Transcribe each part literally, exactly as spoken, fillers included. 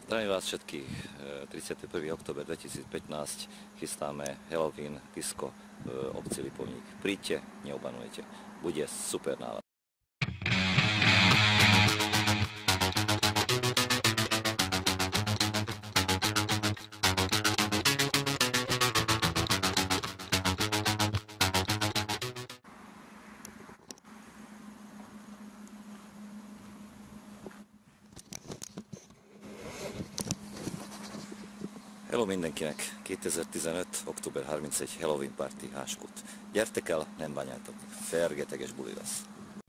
Zdravím vás všetkých. tridsiateho prvého október dvetisícpätnásť chystáme Halloween disco v obci Lipovník. Príďte, neobanujete. Bude super nálada. Hello mindenkinek! kétezer-tizenöt. október harmincegy Halloween Party Háskút. Gyertek el, nem bányátok. Fergeteges buli lesz.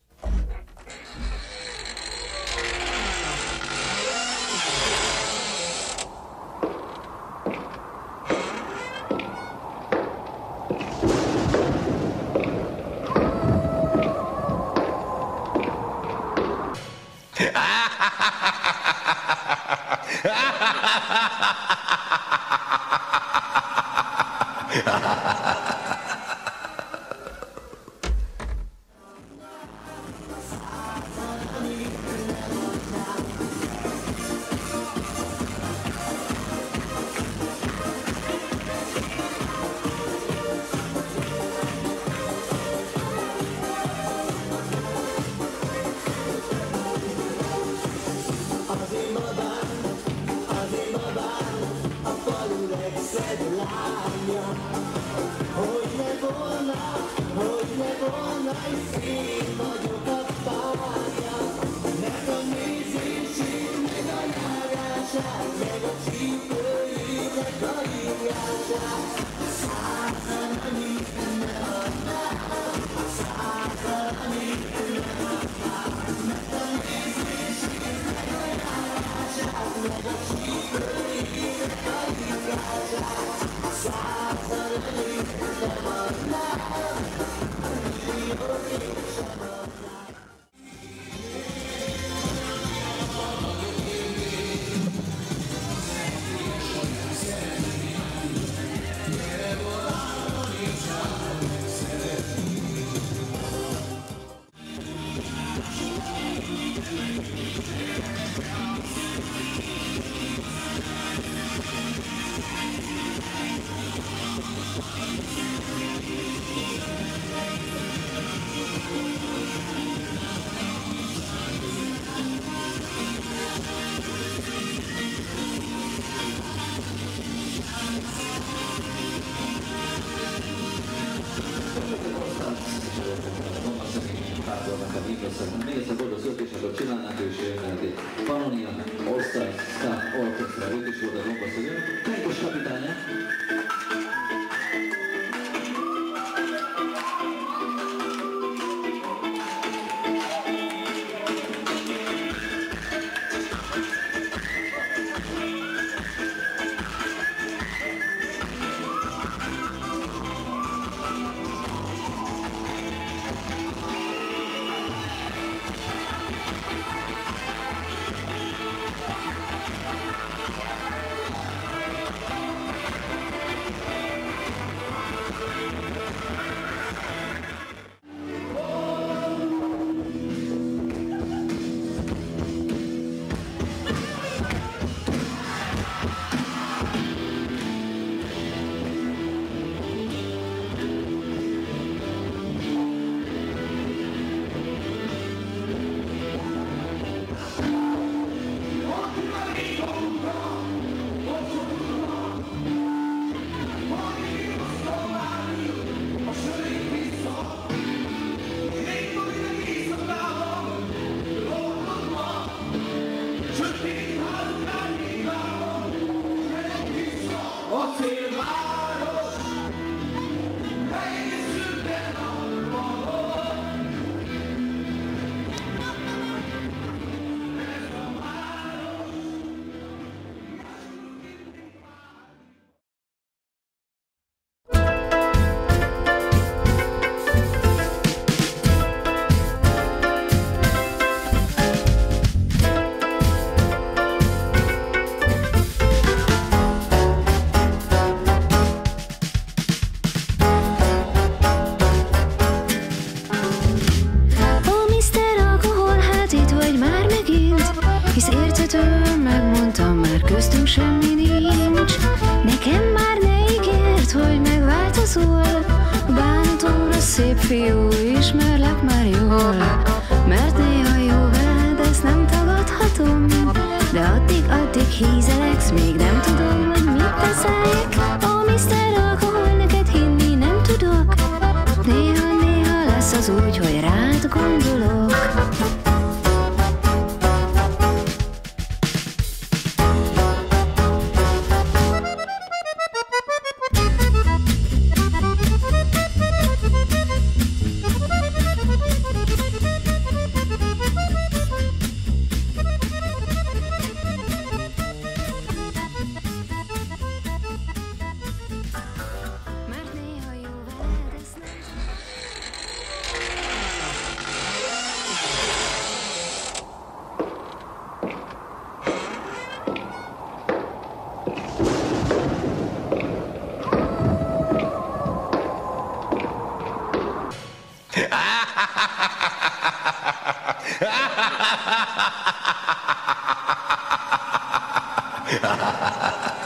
Hogy ne volna, hogy ne volna, és én vagyok a párja. Meg a nézését, meg a járását, meg a csípőjének a írását. Százan, amit ne adnám, százan, amit ne adnám. Meg a nézését, meg a járását, meg a csípőjének a írását. Százan, amit nem adnám, millióig sem adnám. Még egyszer boldog születésnapot csinálnánk, és jönnünk egy Pannonia All-Star Ska Orchestra, ők is voltak gombaszoljon. Kájkos kapitány! Hisz érthető, megmondtam már köztünk semmi nincs. Nekem már ne ígért, hogy megváltozol. Bántóra szép fiú, ismerlek már jól. Mert néha jó veled, ezt nem tagadhatom. De addig-addig hízeleksz, még nem tudom, hogy mit teszek. Ó, miszter Alkohol, neked hinni nem tudok. Néha-néha lesz az úgy, hogy rád gondolok. Mert néha jó veled, ezt nem... Ha ha ha ha!